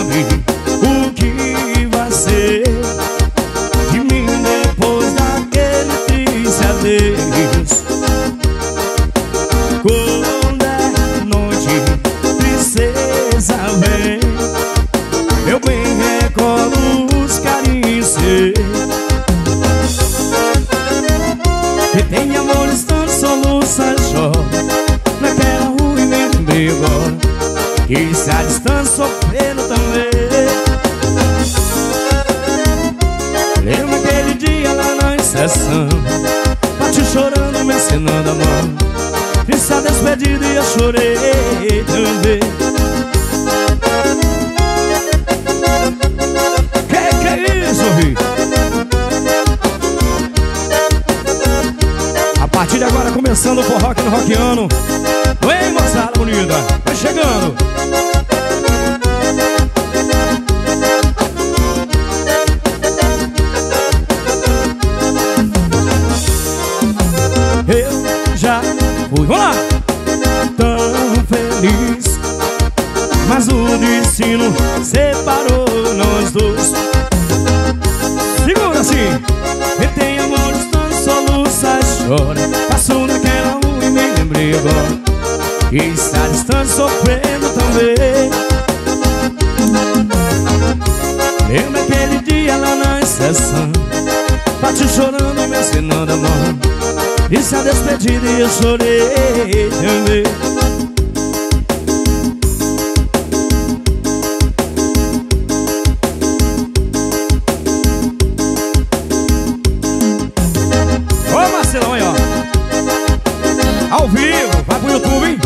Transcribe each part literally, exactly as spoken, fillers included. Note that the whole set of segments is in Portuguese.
o que vai ser de mim depois daquele triste adeus. Quando é noite, tristeza vem, eu bem recordo os carinhos seus. E tem amores tantos, soluças, choro naquela rua e me lembrei agora que se a distância sofrendo também. Lembro aquele dia lá na estação, bate chorando, me acenando a mão. Triste a despedida e eu chorei também. Que que é isso, Rico? A partir de agora começando o forró aqui no Rockiano. Vem, moçada bonita, vai chegando. Eu já fui, vamos lá, tão feliz, mas o destino separou nós dois. Segura assim. E tem amores tão soluças, chora, passou naquela rua e me lembrei agora que está distante sofrendo também. Lembra aquele dia lá na estação, bate chorando, me acenando a mão. Disse a despedida e eu chorei também. Ô Marcelão aí, ó, ao vivo, vai pro YouTube, hein?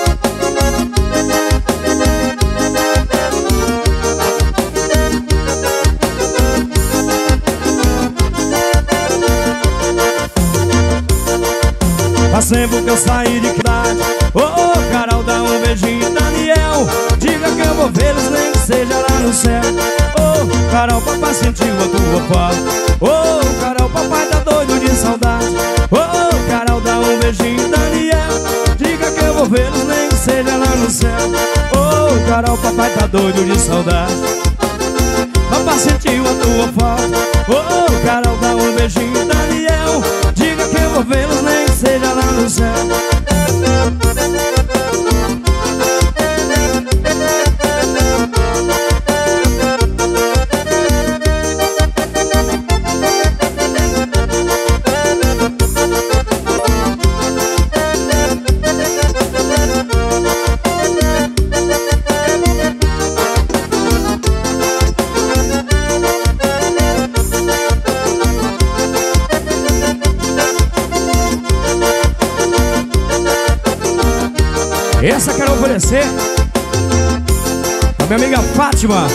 Faz tempo que eu saí de cidade. Ô, oh, Carol, dá um beijinho, Daniel. Diga que eu vou vê-los, nem que seja lá no céu. Ô, oh, Carol, papai sentiu a tua falta. Ô, oh, Carol, papai tá doido de saudade. Ô, oh, Carol, dá um beijinho, Daniel. Diga que eu vou vê-los, nem que seja lá no céu. Ô, oh, Carol, papai tá doido de saudade. Papai sentiu a tua falta. Ô, oh, Carol, dá um beijinho, Daniel. Diga que eu vou vê-los, nem que seja lá no céu. Essa quero oferecer pra minha amiga Fátima.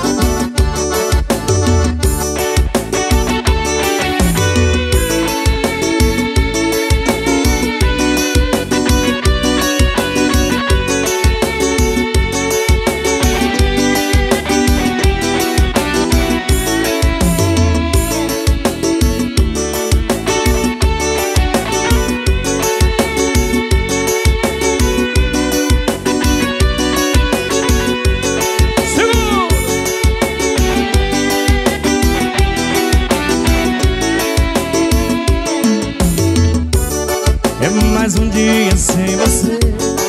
Mais um dia sem você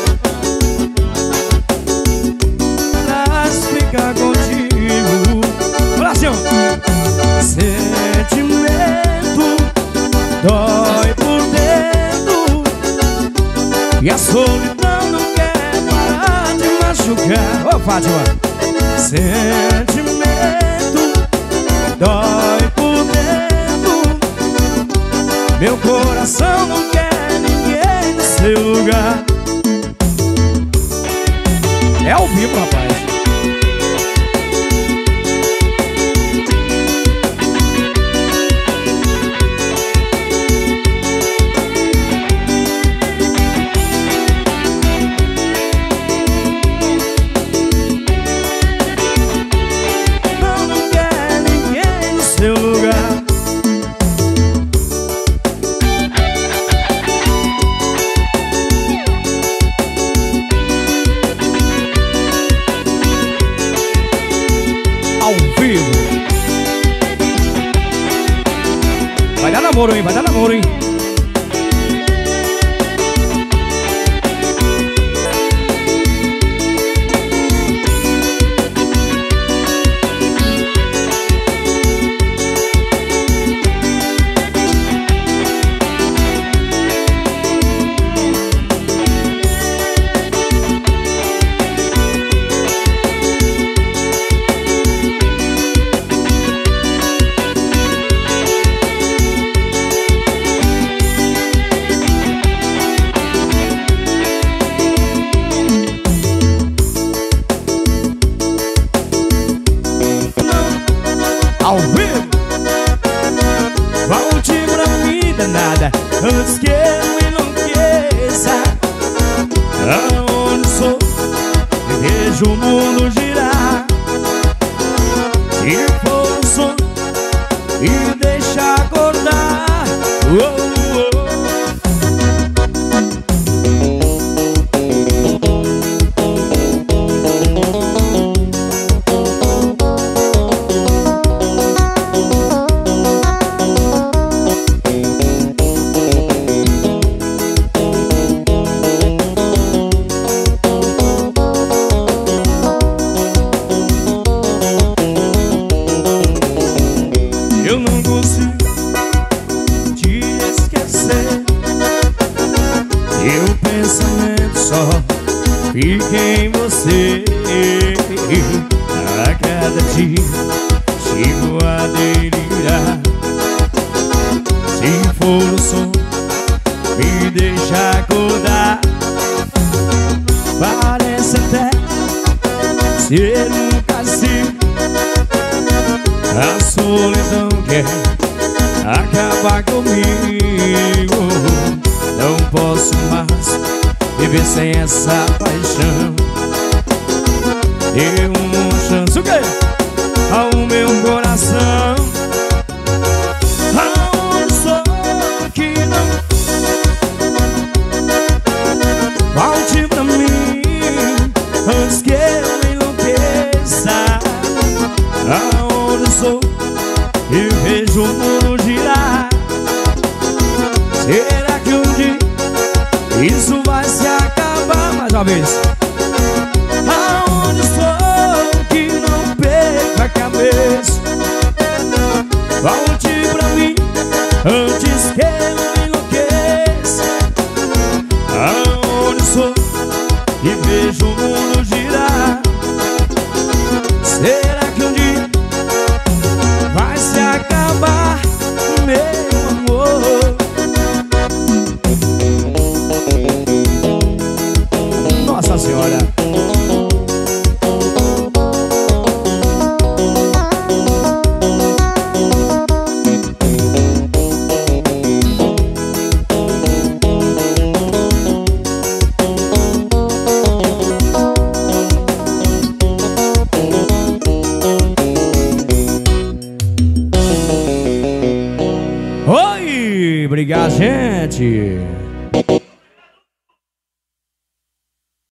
pra explicar contigo. Brasil! Sentimento dói por dentro e a solidão não quer parar de machucar. Ô, oh, Fátima! Sentimento dói por dentro, meu coração não quer seu lugar. É ao vivo, rapaz. Não, não quer ninguém no seu lugar. namoro, hein? Vai dar namoro, hein? Ao vivo, volte pra mim danada, antes que eu enlouqueça. Aonde sou, eu vejo o mundo girar. Se for um sonho, me deixa acordar. Oh, oh. Eu não consigo te esquecer. Meu pensamento só fica em você. A cada dia chego a delirar. Se for o som, me deixa acordar. Parece até ser um castigo. A solidão quer acabar comigo. Não posso mais viver sem essa paixão. Dê uma chance, o quê? Ao meu coração. Aonde sou que não volte pra mim, antes que eu enlouqueça. Aonde sou, eu vejo o mundo girar. Será que um dia isso vai se acabar? Mais uma vez. Aonde sou que não perco a cabeça? Volte pra mim, antes que eu enlouqueça. Aonde sou e vejo o mundo girar. Será que um dia vai se acabar, meu amor? Nossa Senhora. Oi, obrigado, gente.